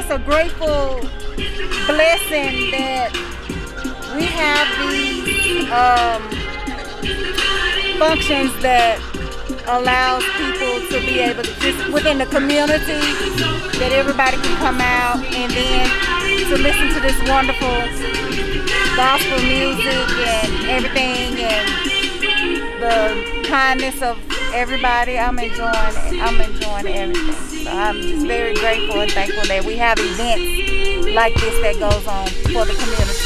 just a grateful blessing that we have these functions that allows people to be able to just within the community, that everybody can come out and then to listen to this wonderful gospel music and everything, and the kindness of everybody. I'm enjoying everything. So I'm just very grateful and thankful that we have events like this that goes on for the community.